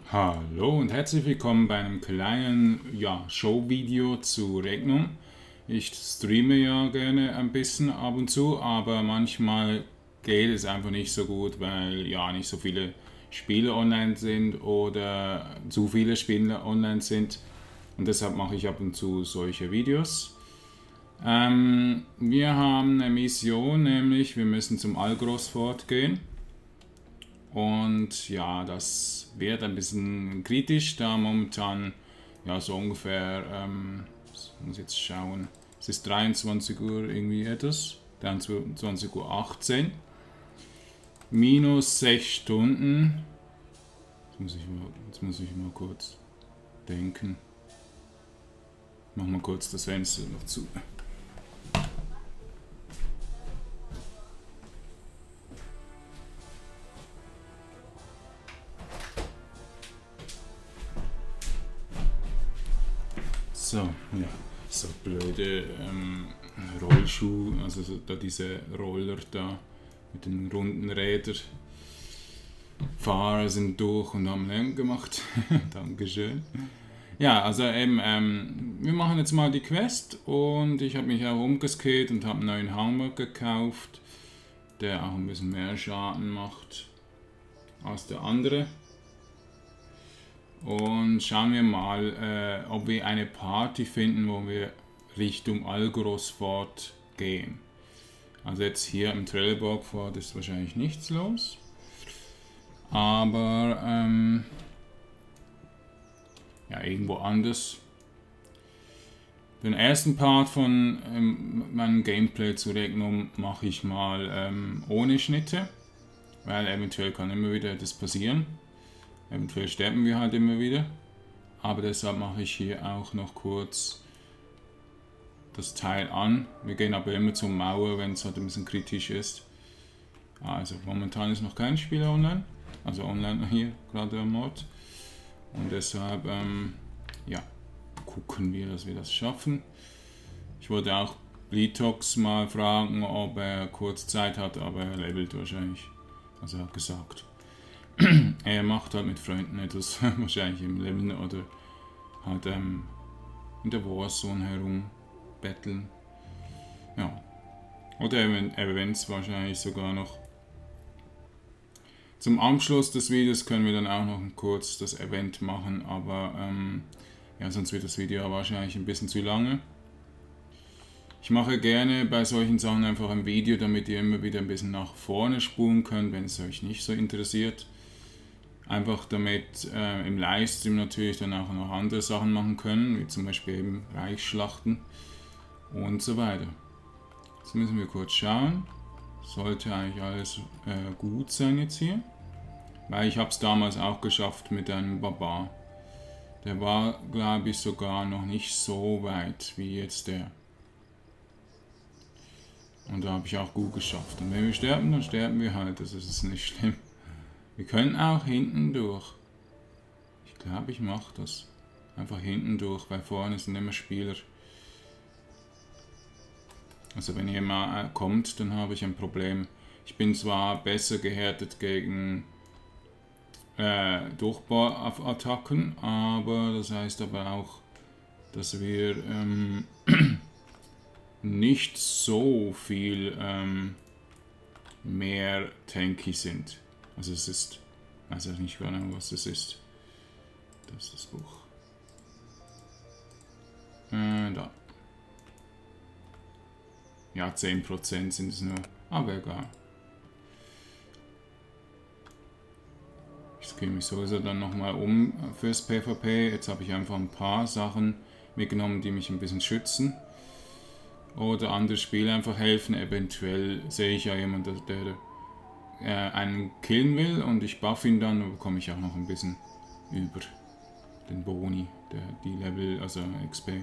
Hallo und herzlich willkommen bei einem kleinen Show-Video zu Regnum. Ich streame ja gerne ein bisschen ab und zu, aber manchmal geht es einfach nicht so gut, weil ja nicht so viele Spiele online sind oder zu viele Spiele online sind. Und deshalb mache ich ab und zu solche Videos. Wir haben eine Mission, nämlich wir müssen zum Algros-Fort gehen. Und ja, das wird ein bisschen kritisch, da momentan ja so ungefähr, ich muss jetzt schauen, es ist 23 Uhr irgendwie etwas, 23:18 Uhr, minus 6 Stunden. Jetzt muss ich mal kurz denken. Mach mal kurz das Fenster noch zu. So, ja, so blöde Rollschuh, also so, da diese Roller da mit den runden Rädern. Fahrer sind durch und haben Lärm gemacht. Dankeschön. Ja, also eben, wir machen jetzt mal die Quest und ich habe mich auch umgeskillt und habe einen neuen Hammer gekauft, der auch ein bisschen mehr Schaden macht als der andere. Und schauen wir mal, ob wir eine Party finden, wo wir Richtung Algros Fort gehen. Also jetzt hier im Trelleborg Fort ist wahrscheinlich nichts los. Aber ja, irgendwo anders. Den ersten Part von meinem Gameplay zu Regnum mache ich mal ohne Schnitte, weil eventuell kann immer wieder das passieren. Eventuell sterben wir halt immer wieder. Aber deshalb mache ich hier auch noch kurz das Teil an. Wir gehen aber immer zur Mauer, wenn es halt ein bisschen kritisch ist. Also momentan ist noch kein Spieler online. Also online hier gerade am Ort. Und deshalb ja, gucken wir, dass wir das schaffen. Ich wollte auch Blitox mal fragen, ob er kurz Zeit hat, aber er levelt wahrscheinlich. Also er hat gesagt. Er macht halt mit Freunden etwas, wahrscheinlich im Leveln oder halt in der Warzone herum betteln. Ja. Oder Events wahrscheinlich sogar noch. Zum Abschluss des Videos können wir dann auch noch kurz das Event machen, aber ja, sonst wird das Video wahrscheinlich ein bisschen zu lange. Ich mache gerne bei solchen Sachen einfach ein Video, damit ihr immer wieder ein bisschen nach vorne spulen könnt, wenn es euch nicht so interessiert. Einfach damit im Livestream natürlich dann auch noch andere Sachen machen können, wie zum Beispiel eben Reichsschlachten und so weiter. Jetzt müssen wir kurz schauen. Sollte eigentlich alles gut sein jetzt hier. Weil ich habe es damals auch geschafft mit einem Barbar. Der war, glaube ich, sogar noch nicht so weit wie jetzt der. Und da habe ich auch gut geschafft. Und wenn wir sterben, dann sterben wir halt. Das ist nicht schlimm. Wir können auch hinten durch. Ich glaube, ich mache das. Einfach hinten durch, weil vorne sind immer Spieler. Also wenn ihr mal kommt, dann habe ich ein Problem. Ich bin zwar besser gehärtet gegen Durchbohrattacken, aber das heißt aber auch, dass wir nicht so viel mehr tanky sind. Also es ist, weiß ich nicht genau, was das ist. Das ist das Buch. Da. Ja, 10% sind es nur, aber egal. Ich skill mich sowieso dann nochmal um fürs PvP. Jetzt habe ich einfach ein paar Sachen mitgenommen, die mich ein bisschen schützen. Oder andere Spiele einfach helfen. Eventuell sehe ich ja jemanden, der einen killen will und ich buff ihn dann bekomme ich auch noch ein bisschen über den Boni, die Level, also XP.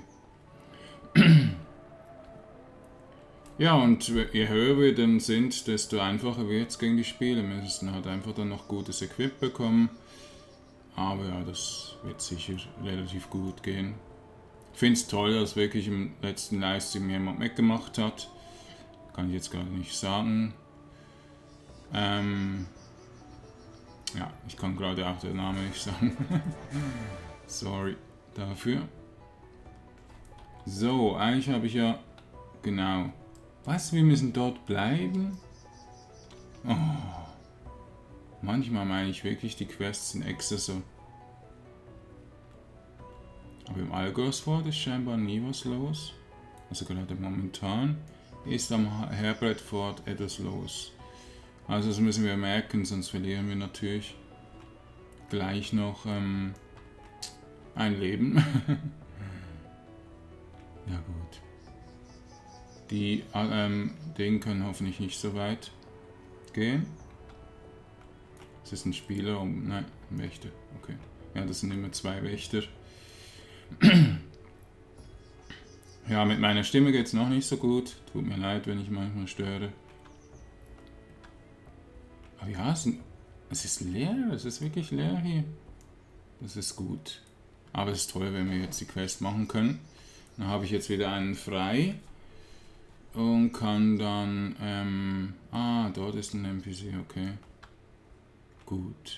Ja, und je höher wir dann sind, desto einfacher wird es gegen die Spiele. Wir müssen halt einfach dann noch gutes Equip bekommen. Aber ja, das wird sicher relativ gut gehen. Ich finde es toll, dass wirklich im letzten Livestream jemand mitgemacht hat. Kann ich jetzt gar nicht sagen. Ja, ich kann gerade auch den Namen nicht sagen. Sorry dafür. So, eigentlich habe ich ja... Genau. Was? Wir müssen dort bleiben? Oh. Manchmal meine ich wirklich, die Quests sind extra so. Aber im Algosford ist scheinbar nie was los. Also gerade momentan ist am Herbredford etwas los. Also das müssen wir merken, sonst verlieren wir natürlich gleich noch ein Leben. Ja gut. Die Dinge können hoffentlich nicht so weit gehen. Es ist ein Spieler und... Nein, ein Wächter. Okay. Ja, das sind immer 2 Wächter. Ja, mit meiner Stimme geht es noch nicht so gut. Tut mir leid, wenn ich manchmal störe. Aber ja, es ist leer. Es ist wirklich leer hier. Das ist gut. Aber es ist toll, wenn wir jetzt die Quest machen können. Dann habe ich jetzt wieder einen frei. Und kann dann... dort ist ein NPC, okay. Gut.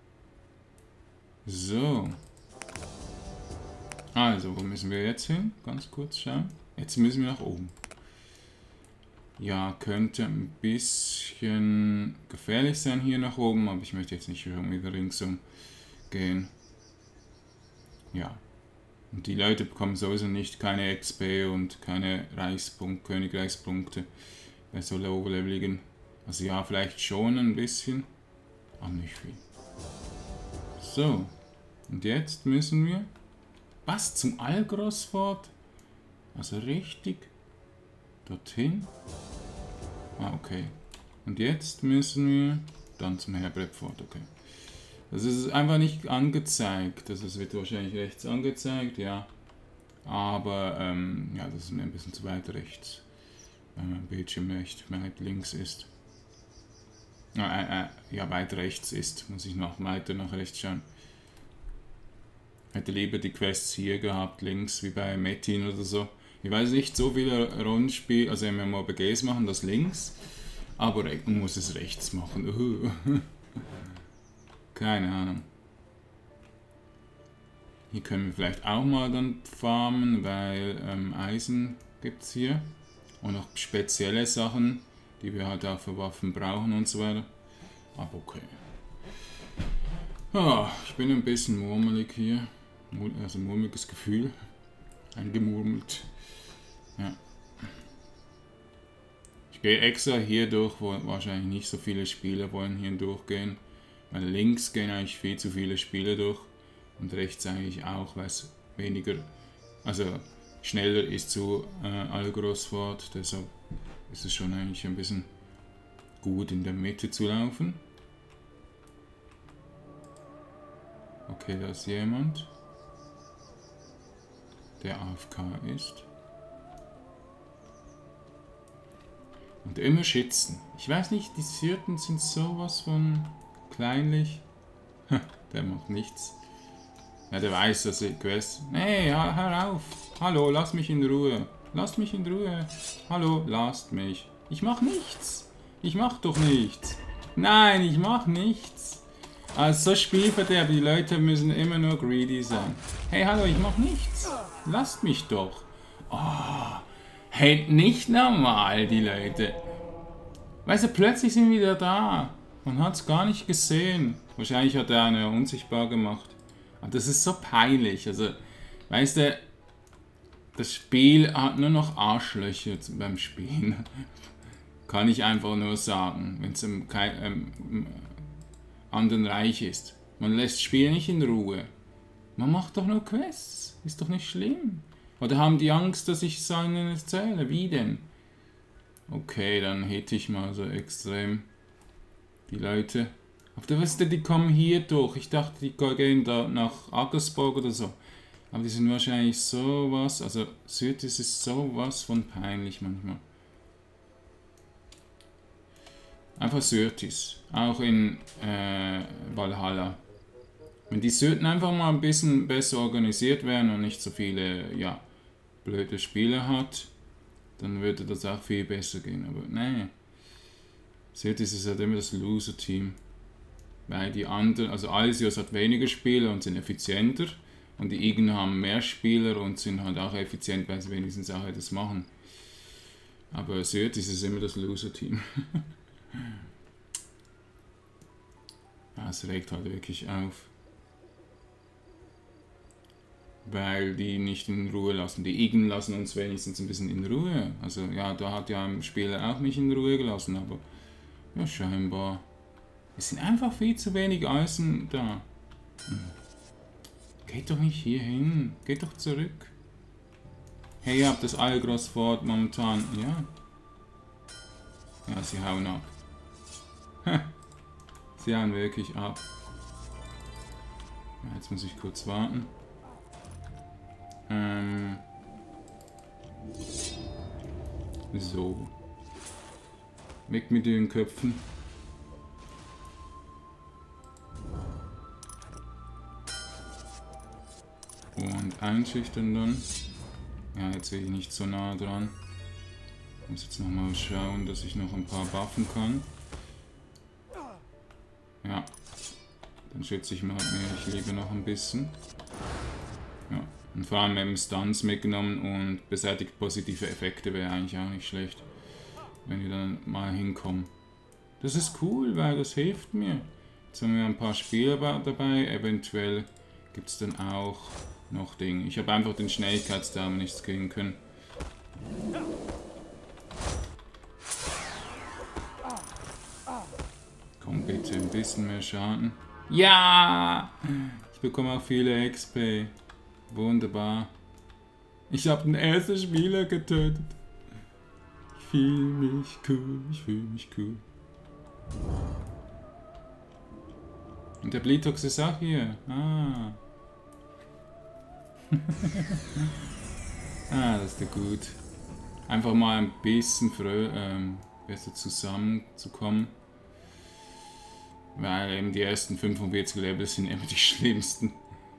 So. Also, wo müssen wir jetzt hin? Ganz kurz schauen. Jetzt müssen wir nach oben. Ja, könnte ein bisschen gefährlich sein hier nach oben, aber ich möchte jetzt nicht irgendwie ringsum gehen. Ja. Und die Leute bekommen sowieso nicht keine XP und keine Königreichspunkte bei so low-leveligen. Also ja, vielleicht schon ein bisschen, aber nicht viel. So. Und jetzt müssen wir... Was? Zum Algosford? Also richtig? Dorthin? Okay. Und jetzt müssen wir dann zum Herbredford, okay. Das ist einfach nicht angezeigt. Das wird wahrscheinlich rechts angezeigt, ja. Aber, ja, das ist mir ein bisschen zu weit rechts. Wenn mein Bildschirm recht weit links ist. Ja, weit rechts ist. Muss ich noch weiter nach rechts schauen. Hätte lieber die Quests hier gehabt, links, wie bei Metin oder so. Ich weiß nicht, so viele Rollenspiele, also MMORPGs machen das links, aber man muss es rechts machen. Keine Ahnung. Hier können wir vielleicht auch mal dann farmen, weil Eisen gibt es hier. Und noch spezielle Sachen, die wir halt auch für Waffen brauchen und so weiter. Aber okay. Ja, ich bin ein bisschen murmelig hier. Also ein murmeliges Gefühl. Eingemurmelt. Ja. Ich gehe extra hier durch, wo wahrscheinlich nicht so viele Spieler wollen hier durchgehen. Weil links gehen eigentlich viel zu viele Spieler durch. Und rechts eigentlich auch, weil es weniger, also schneller ist zu Algosford. Deshalb ist es schon eigentlich ein bisschen gut in der Mitte zu laufen. Okay, da ist jemand, der AFK ist. Und immer schützen. Ich weiß nicht, die Syrten sind sowas von kleinlich. Der macht nichts. Ja, der weiß, dass ich Quest... Nee, hör auf. Hallo, lass mich in Ruhe. Lasst mich in Ruhe. Hallo, lasst mich. Ich mach nichts. Ich mach doch nichts. Nein, ich mach nichts. Also so Spielverderb, die Leute müssen immer nur greedy sein. Hey, hallo, ich mach nichts. Lasst mich doch. Oh, hey, nicht normal, die Leute. Weißt du, plötzlich sind wir wieder da. Man hat es gar nicht gesehen. Wahrscheinlich hat er eine unsichtbar gemacht. Aber das ist so peinlich. Also, weißt du, das Spiel hat nur noch Arschlöcher beim Spielen. Kann ich einfach nur sagen, wenn es im anderen Reich ist. Man lässt das Spiel nicht in Ruhe. Man macht doch nur Quests. Ist doch nicht schlimm. Oder haben die Angst, dass ich es ihnen erzähle? Wie denn? Okay, dann hätte ich mal so extrem die Leute. Auf der Weste, die kommen hier durch. Ich dachte, die gehen da nach Aggersborg oder so. Aber die sind wahrscheinlich sowas. Also Sytis ist sowas von peinlich manchmal. Einfach Sytis. Auch in Valhalla. Wenn die Syrten einfach mal ein bisschen besser organisiert wären und nicht so viele, ja, blöde Spieler hat, dann würde das auch viel besser gehen. Aber nee. Sytis ist halt immer das Loser-Team. Weil die anderen, also Alisios hat weniger Spieler und sind effizienter. Und die Igen haben mehr Spieler und sind halt auch effizient, weil sie wenigstens auch das machen. Aber Syötis ist immer das Loser-Team. Ja, es regt halt wirklich auf. Weil die nicht in Ruhe lassen. Die Igen lassen uns wenigstens ein bisschen in Ruhe. Also ja, da hat ja ein Spieler auch mich in Ruhe gelassen, aber ja, scheinbar. Es sind einfach viel zu wenig Eisen da. Geht doch nicht hier hin. Geht doch zurück. Hey, ihr habt das Algros Fort momentan. Ja. Ja, sie hauen ab. Sie hauen wirklich ab. Ja, jetzt muss ich kurz warten. So. Weg mit den Köpfen. Und einschüchtern dann. Ja, jetzt will ich nicht so nah dran. Ich muss jetzt nochmal schauen, dass ich noch ein paar buffen kann. Ja. Dann schütze ich mich lieber noch ein bisschen. Ja. Und vor allem eben Stunts mitgenommen und beseitigt positive Effekte wäre eigentlich auch nicht schlecht. Wenn wir dann mal hinkommen. Das ist cool, weil das hilft mir. Jetzt haben wir ein paar Spieler dabei. Eventuell gibt es dann auch noch Dinge. Ich habe einfach den Schnelligkeitsdaumen nichts kriegen können. Komm bitte, ein bisschen mehr Schaden. Ja! Ich bekomme auch viele XP. Wunderbar. Ich habe den ersten Spieler getötet. Ich fühle mich cool, ich fühle mich cool. Und der Blitox ist auch hier. Ah. Ah, das ist ja gut. Einfach mal ein bisschen besser zusammenzukommen. Weil eben die ersten 45 Level sind immer die schlimmsten.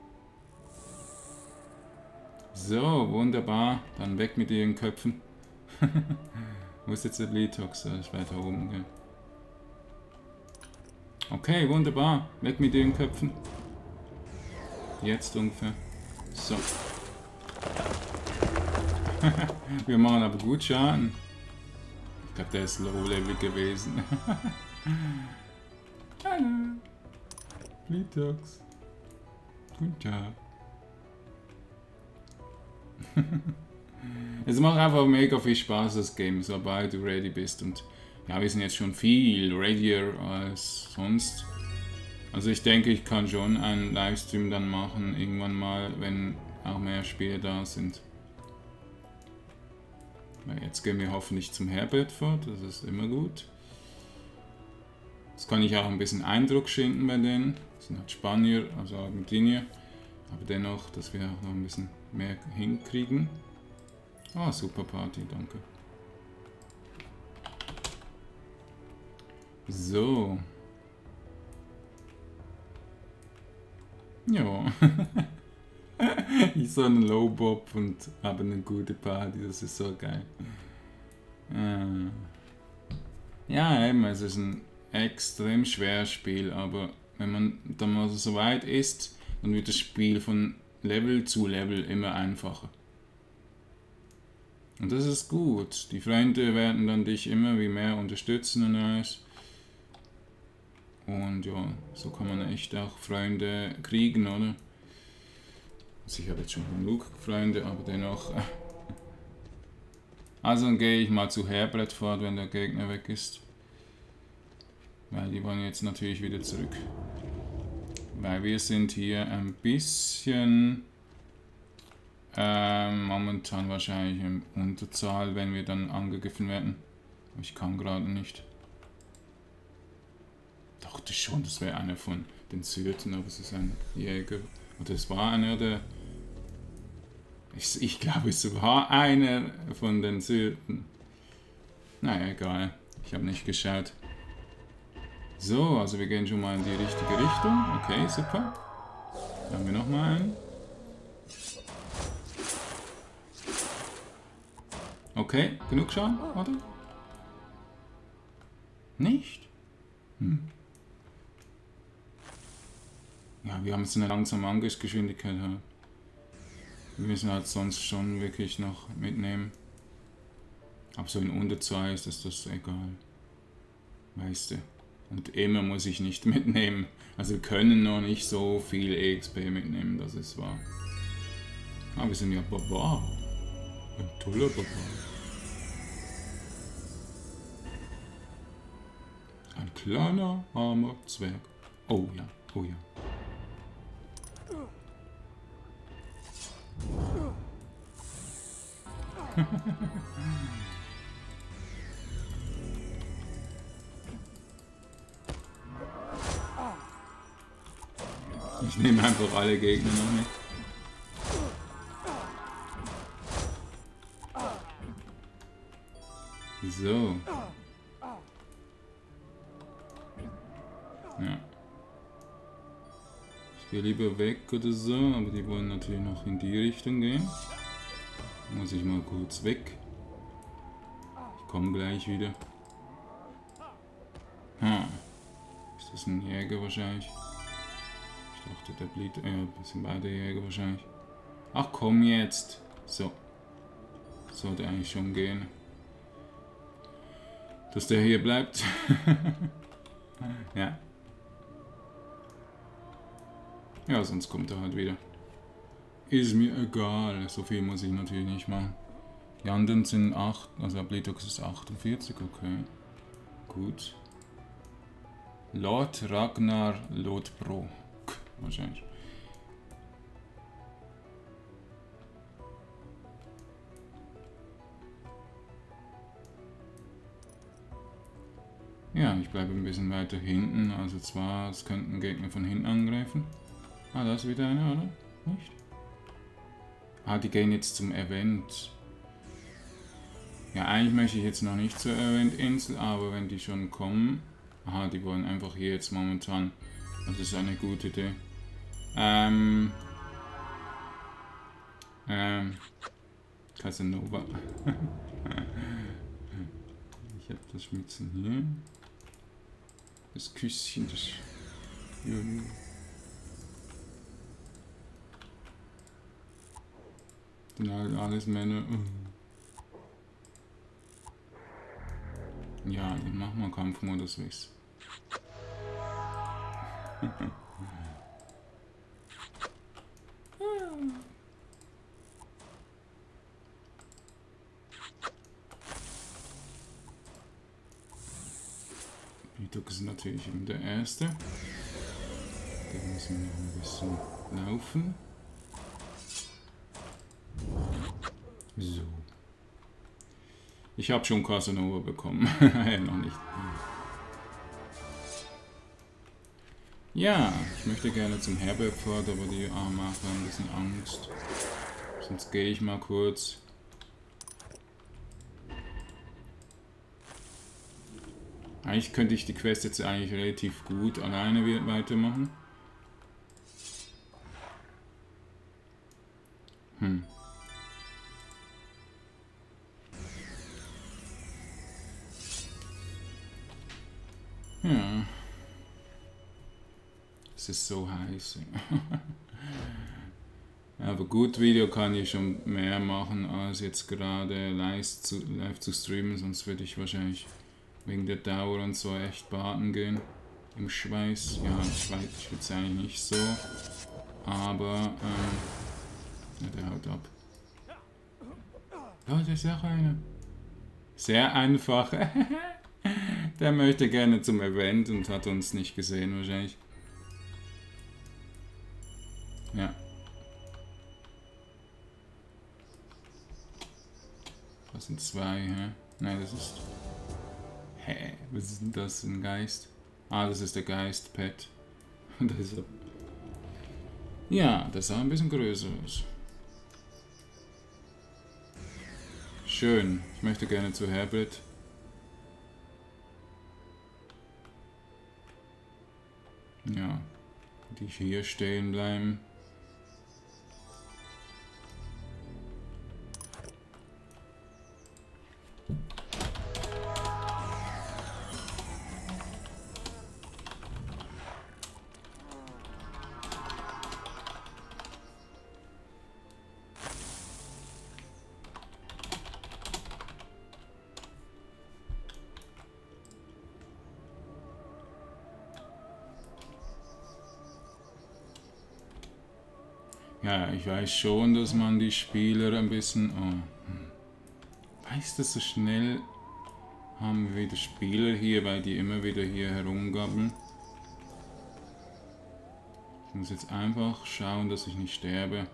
So, wunderbar. Dann weg mit ihren Köpfen. Wo ist jetzt der Blitox? Der ist weiter oben, gell? Okay, wunderbar. Weg mit ihren Köpfen. Jetzt ungefähr. So. Wir machen aber gut Schaden. Ich glaube, der ist Low-Level gewesen. Hallo. Blitox. Guten Tag. Es macht einfach mega viel Spaß, das Game, sobald du ready bist. Und ja, wir sind jetzt schon viel readier als sonst. Also ich denke, ich kann schon einen Livestream dann machen, irgendwann mal, wenn auch mehr Spiele da sind. Weil jetzt gehen wir hoffentlich zum Herbert fort, das ist immer gut. Jetzt kann ich auch ein bisschen Eindruck schinden bei denen. Das sind halt Spanier, also Argentinier. Aber dennoch, dass wir auch noch ein bisschen mehr hinkriegen. Ah, super Party, danke. So. Ja. Ich so einen Low-Bob und habe eine gute Party, das ist so geil. Ja, eben, es ist ein extrem schweres Spiel, aber wenn man dann mal so weit ist, dann wird das Spiel von Level zu Level immer einfacher. Und das ist gut. Die Freunde werden dann dich immer wie mehr unterstützen und alles. Und ja, so kann man echt auch Freunde kriegen, oder? Also ich habe jetzt schon genug Freunde, aber dennoch. Also dann gehe ich mal zu Herbert fort, wenn der Gegner weg ist. Weil die wollen jetzt natürlich wieder zurück. Weil wir sind hier ein bisschen momentan wahrscheinlich in Unterzahl, wenn wir dann angegriffen werden. Ich kann gerade nicht. Dachte schon, das wäre einer von den Syrten, aber es ist ein Jäger. Oder es war einer der... Ich glaube, es war einer von den Syrten. Naja, egal. Ich habe nicht geschaut. So, also wir gehen schon mal in die richtige Richtung. Okay, super. Dann haben wir nochmal einen. Okay, genug Schaden, oder? Nicht? Ja, wir haben jetzt eine langsame Angriffsgeschwindigkeit halt. Wir müssen halt sonst schon wirklich noch mitnehmen. Aber so in unter 2 ist das egal. Weißt du. Und immer muss ich nicht mitnehmen. Also wir können noch nicht so viel EXP mitnehmen, das ist wahr. Ah, wir sind ja Barbar. Ein toller Barbar. Ein kleiner, armer Zwerg. Oh ja, oh ja. Ich nehme einfach alle Gegner noch mit. So. Ja. Ich gehe lieber weg oder so, aber die wollen natürlich noch in die Richtung gehen. Muss ich mal kurz weg. Ich komme gleich wieder. Ist das ein Jäger wahrscheinlich? Ich dachte, der Blitz. Ja, das sind beide Jäger wahrscheinlich. Ach komm jetzt. So. Sollte eigentlich schon gehen. Dass der hier bleibt. Ja. Ja, sonst kommt er halt wieder. Ist mir egal. So viel muss ich natürlich nicht machen. Die anderen sind 8. Also Ablitox ist 48. Okay. Gut. Lord Ragnar Lodbrok. Wahrscheinlich. Ja, ich bleibe ein bisschen weiter hinten. Also zwar, es könnten Gegner von hinten angreifen. Ah, da ist wieder einer, oder? Nicht? Ah, die gehen jetzt zum Event. Ja, eigentlich möchte ich jetzt noch nicht zur Event-Insel, aber wenn die schon kommen... Aha, die wollen einfach hier jetzt momentan... Das ist eine gute Idee. Casanova. Ich habe das Schmitzen hier. Das Küsschen, das... Dann alles Männer. Ja, dann machen wir Kampfmodus Wix. Bitox ist natürlich eben der erste. Den müssen wir noch ein bisschen laufen. So. Ich habe schon Casanova bekommen. Noch nicht. Ja, ich möchte gerne zum Herbergpfad, aber die Arme haben ein bisschen Angst. Sonst gehe ich mal kurz. Eigentlich könnte ich die Quest jetzt eigentlich relativ gut alleine weitermachen. Ja. Es ist so heiß. Aber gut, Video kann ich schon mehr machen, als jetzt gerade live zu streamen, sonst würde ich wahrscheinlich wegen der Dauer und so echt baden gehen. Im Schweiß. Ja, ich würde es eigentlich nicht so. Aber, ja, der haut ab. Oh, da ist auch einer. Sehr einfach. Der möchte gerne zum Event und hat uns nicht gesehen wahrscheinlich. Ja. Das sind 2, hä? Nein, das ist... Hä? Was ist denn das? Ein Geist? Ah, das ist der Geist, Pet. Das ist... Ja, das sah ein bisschen größer aus. Schön. Ich möchte gerne zu Herbert. Ja, die hier stehen bleiben. Ja, ich weiß schon, dass man die Spieler ein bisschen... Weißt du, so schnell haben wir wieder Spieler hier, weil die immer wieder hier herumgabbeln. Ich muss jetzt einfach schauen, dass ich nicht sterbe.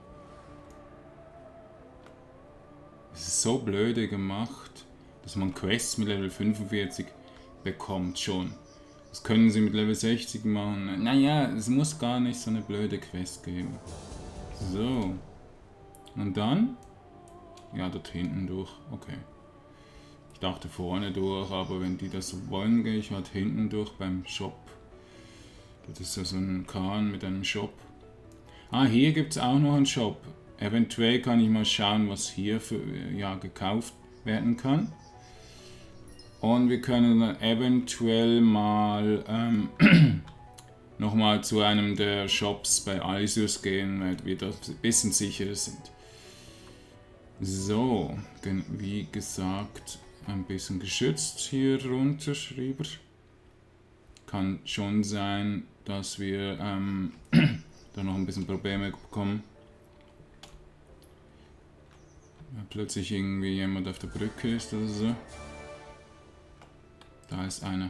Es ist so blöde gemacht, dass man Quests mit Level 45 bekommt schon. Das können sie mit Level 60 machen. Naja, es muss gar nicht so eine blöde Quest geben. So. Und dann? Ja, dort hinten durch. Okay. Ich dachte vorne durch, aber wenn die das wollen, gehe ich halt hinten durch beim Shop. Das ist ja so ein Kahn mit einem Shop. Ah, hier gibt es auch noch einen Shop. Eventuell kann ich mal schauen, was hier für, ja, gekauft werden kann. Und wir können dann eventuell mal nochmal zu einem der Shops bei Isus gehen, weil wir da ein bisschen sicherer sind. So, wie gesagt, ein bisschen geschützt hier runter rüber. Kann schon sein, dass wir da noch ein bisschen Probleme bekommen. Wenn plötzlich irgendwie jemand auf der Brücke ist oder so. Da ist einer.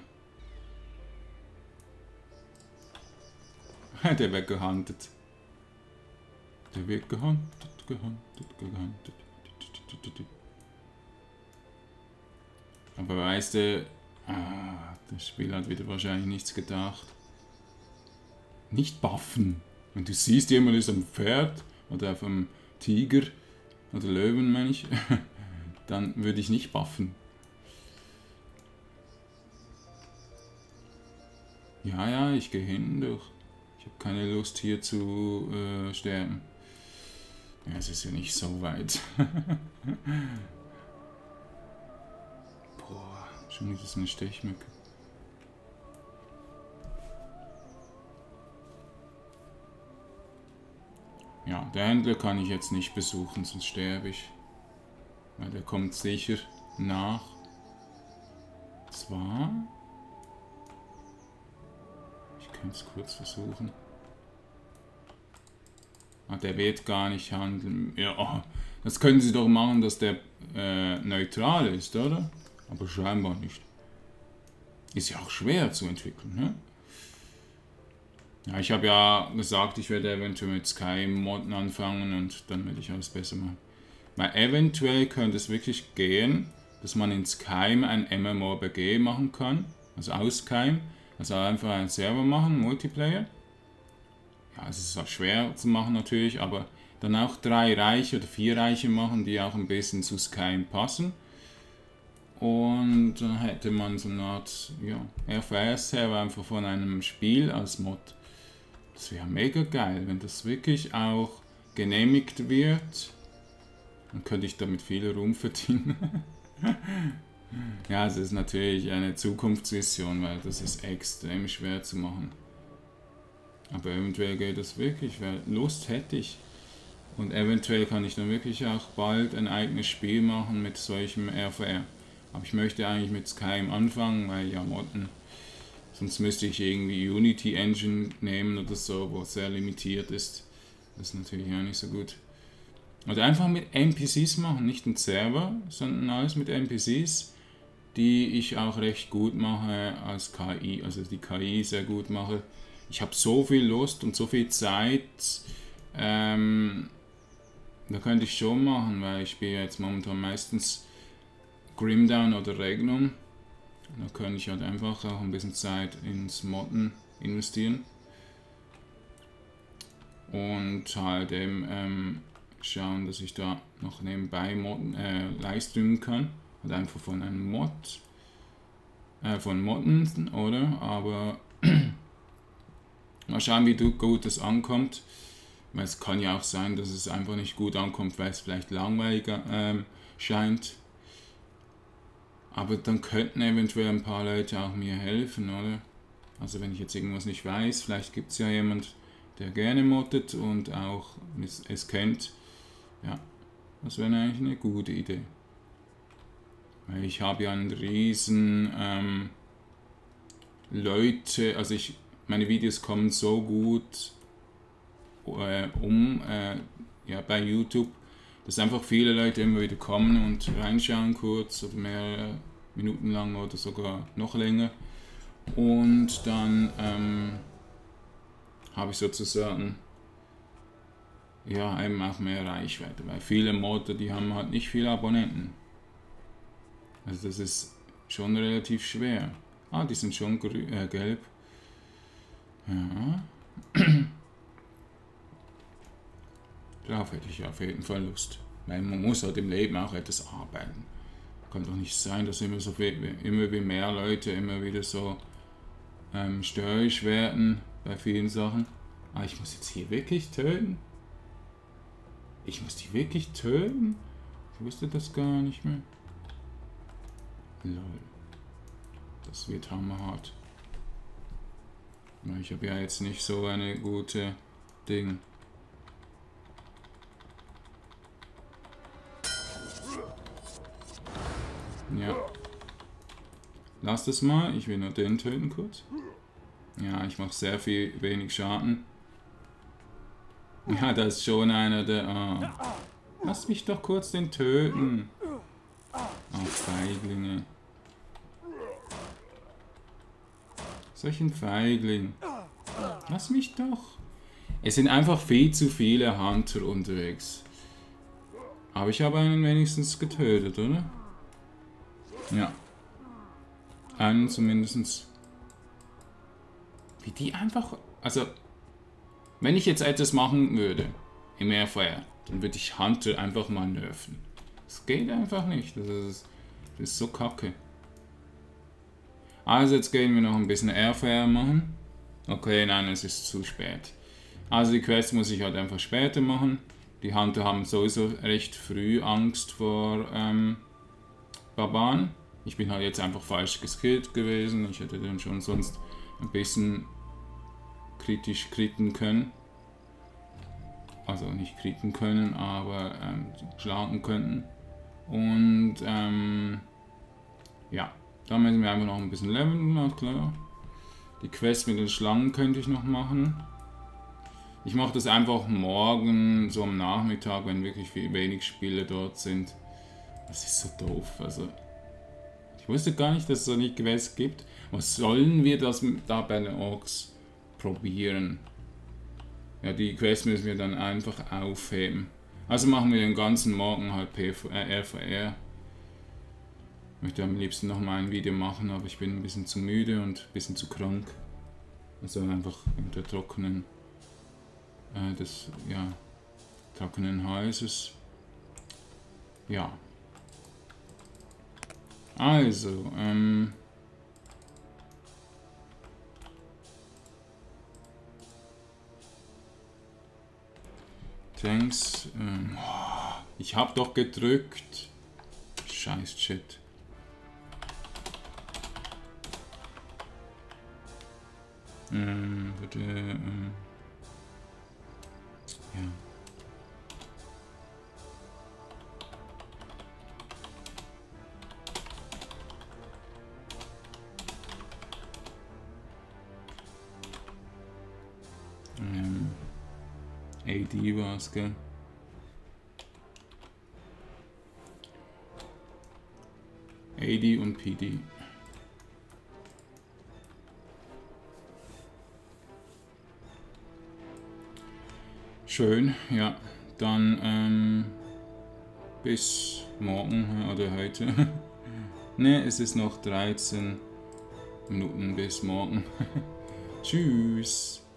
Der wird gehandelt. Der wird gehandelt. Aber weißt du, das Spiel hat wieder wahrscheinlich nichts gedacht. Nicht buffen. Wenn du siehst, jemand ist am Pferd oder auf einem Tiger oder Löwen, meine ich, dann würde ich nicht buffen. Ja, ich gehe hinten durch. Ich habe keine Lust hier zu sterben. Ja, es ist ja nicht so weit. Boah, schon ist es eine Stechmücke. Ja, der Händler kann ich jetzt nicht besuchen, sonst sterbe ich. Weil der kommt sicher nach. Zwar... Ich kann es kurz versuchen. Ah, der wird gar nicht handeln. Ja, das können sie doch machen, dass der neutral ist, oder? Aber scheinbar nicht. Ist ja auch schwer zu entwickeln, ne? Ja, ich habe ja gesagt, ich werde eventuell mit Sky-Modden anfangen und dann werde ich alles besser machen. Weil eventuell könnte es wirklich gehen, dass man in Skyrim ein MMORPG machen kann. Also aus Skyrim. Also einfach einen Server machen, Multiplayer. Ja, es ist auch schwer zu machen natürlich, aber dann auch 3 Reiche oder 4 Reiche machen, die auch ein bisschen zu Skyrim passen. Und dann hätte man so eine Art, ja, RVR-Server einfach von einem Spiel als Mod. Das wäre mega geil, wenn das wirklich auch genehmigt wird. Dann könnte ich damit viel Ruhm verdienen. Ja, es ist natürlich eine Zukunftsvision, weil das ist extrem schwer zu machen. Aber eventuell geht das wirklich, weil Lust hätte ich. Und eventuell kann ich dann wirklich auch bald ein eigenes Spiel machen mit solchem RVR. Aber ich möchte eigentlich mit Skyrim anfangen, weil ja Modden. Sonst müsste ich irgendwie Unity Engine nehmen oder so, wo es sehr limitiert ist. Das ist natürlich auch nicht so gut. Oder einfach mit NPCs machen, nicht einen Server, sondern alles mit NPCs, die ich auch recht gut mache als KI, also die KI sehr gut mache. Ich habe so viel Lust und so viel Zeit, da könnte ich schon machen, weil ich spiele jetzt momentan meistens Grimdown oder Regnum. Da könnte ich halt einfach auch ein bisschen Zeit ins Modden investieren. Und halt eben schauen, dass ich da noch nebenbei Modden, livestreamen kann. Und einfach von einem Mod. Von Modden, oder? Aber mal schauen, wie gut das ankommt. Weil es kann ja auch sein, dass es einfach nicht gut ankommt, weil es vielleicht langweiliger scheint. Aber dann könnten eventuell ein paar Leute auch mir helfen, oder? Also wenn ich jetzt irgendwas nicht weiß, vielleicht gibt es ja jemand, der gerne moddet und auch es kennt. Ja, das wäre eigentlich eine gute Idee. Weil ich habe ja einen riesen Leute, also meine Videos kommen so gut ja, bei YouTube, dass einfach viele Leute immer wieder kommen und reinschauen kurz oder mehrere Minuten lang oder sogar noch länger. Und dann habe ich sozusagen ja eben auch mehr Reichweite, weil viele Modder, die haben halt nicht viele Abonnenten. Also das ist schon relativ schwer. Ah, die sind schon gelb. Ja. Darauf hätte ich auf jeden Fall Lust. Weil man muss halt im Leben auch etwas arbeiten. Kann doch nicht sein, dass immer wie mehr Leute immer wieder so störrisch werden bei vielen Sachen. Ah, ich muss jetzt hier wirklich töten? Ich muss die wirklich töten? Ich wusste das gar nicht mehr. Lol. Das wird hammerhart. Ich habe ja jetzt nicht so eine gute Ding. Ja. Lass das mal. Ich will nur den töten kurz. Ja, ich mache sehr wenig Schaden. Ja, da ist schon einer, der... Oh. Lass mich doch kurz den töten. Oh, Feiglinge. Solchen Feigling. Lass mich doch. Es sind einfach viel zu viele Hunter unterwegs. Aber ich habe einen wenigstens getötet, oder? Ja. Einen zumindest. Wie die einfach... Also, wenn ich jetzt etwas machen würde, im Airfire, dann würde ich Hunter einfach mal nerven. Das geht einfach nicht. Das ist so kacke. Also jetzt gehen wir noch ein bisschen Airfire machen. Okay, nein, es ist zu spät. Also die Quest muss ich halt einfach später machen. Die Hunter haben sowieso recht früh Angst vor Barbaren. Ich bin halt jetzt einfach falsch geskillt gewesen. Ich hätte den schon sonst ein bisschen kritisch kritten können. Also nicht kritten können, aber schlagen könnten. Und ja, da müssen wir einfach noch ein bisschen leveln, na klar. Die Quest mit den Schlangen könnte ich noch machen. Ich mache das einfach morgen, so am Nachmittag, wenn wirklich wenig Spiele dort sind. Das ist so doof, also... Ich wusste gar nicht, dass es so eine Quest gibt. Was sollen wir das da bei den Orks probieren? Ja, die Quest müssen wir dann einfach aufheben. Also machen wir den ganzen Morgen halt RVR. Ich möchte am liebsten noch mal ein Video machen, aber ich bin ein bisschen zu müde und ein bisschen zu krank. Also einfach unter trockenen trockenen Halses. Ja. Also, thanks. Ich hab doch gedrückt. Scheiß Shit. Bitte, ja. AD war's, gell? AD und PD. Schön, ja. Dann bis morgen oder heute. Ne, es ist noch 13 Minuten bis morgen. Tschüss.